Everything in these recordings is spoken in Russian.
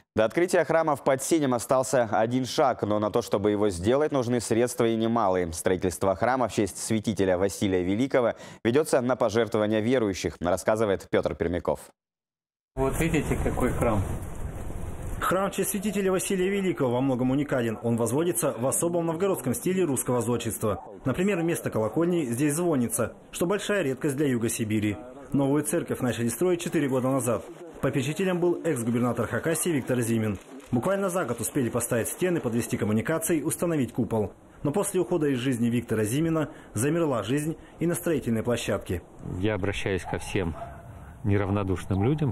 До открытия храма в Подсинем остался один шаг, но на то, чтобы его сделать, нужны средства и немалые. Строительство храма в честь святителя Василия Великого ведется на пожертвования верующих, рассказывает Петр Пермяков. Вот видите, какой храм. Храм в честь святителя Василия Великого во многом уникален. Он возводится в особом новгородском стиле русского зодчества. Например, вместо колокольни здесь звонница, что большая редкость для Юга Сибири. Новую церковь начали строить 4 года назад. Попечителем был экс-губернатор Хакасии Виктор Зимин. Буквально за год успели поставить стены, подвести коммуникации, установить купол. Но после ухода из жизни Виктора Зимина замерла жизнь и на строительной площадке. Я обращаюсь ко всем неравнодушным людям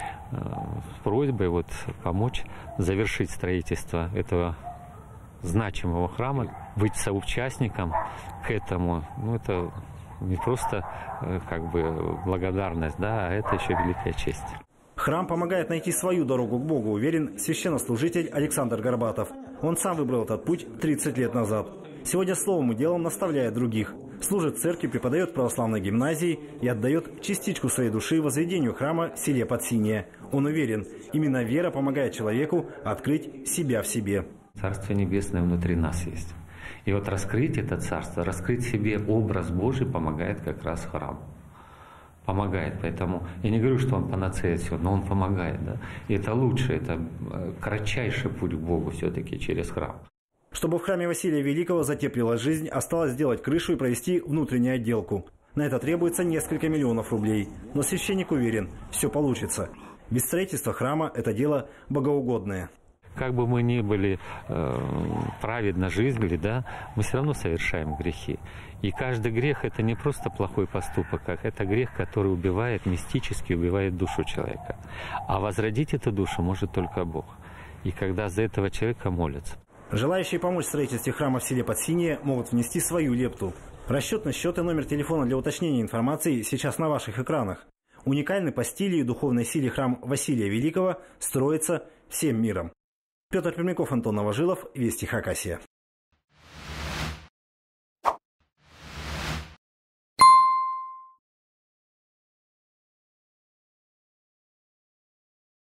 с просьбой помочь завершить строительство этого значимого храма, быть соучастником к этому. Это не просто благодарность, а это еще великая честь. Храм помогает найти свою дорогу к Богу, уверен священнослужитель Александр Горбатов. Он сам выбрал этот путь 30 лет назад. Сегодня словом и делом наставляет других. Служит в церкви, преподает в православной гимназии и отдает частичку своей души возведению храма в селе Подсинье. Он уверен, именно вера помогает человеку открыть себя в себе. Царство Небесное внутри нас есть. И раскрыть это царство, раскрыть себе образ Божий помогает как раз храм. Помогает, поэтому я не говорю, что он панацея все, но он помогает. Да? И это лучше, это кратчайший путь к Богу все-таки через храм. Чтобы в храме Василия Великого затеплилась жизнь, осталось сделать крышу и провести внутреннюю отделку. На это требуется несколько миллионов рублей. Но священник уверен, все получится. Без строительства храма это дело богоугодное. Как бы мы ни были праведно жили, мы все равно совершаем грехи. И каждый грех – это не просто плохой поступок, это грех, который убивает, мистически убивает душу человека. А возродить эту душу может только Бог. И когда за этого человека молятся. Желающие помочь в строительстве храма в селе Подсинье могут внести свою лепту. Расчетный счет и номер телефона для уточнения информации сейчас на ваших экранах. Уникальный по стилю и духовной силе храм Василия Великого строится всем миром. Петр Пермяков, Антон Новожилов, Вести Хакасия.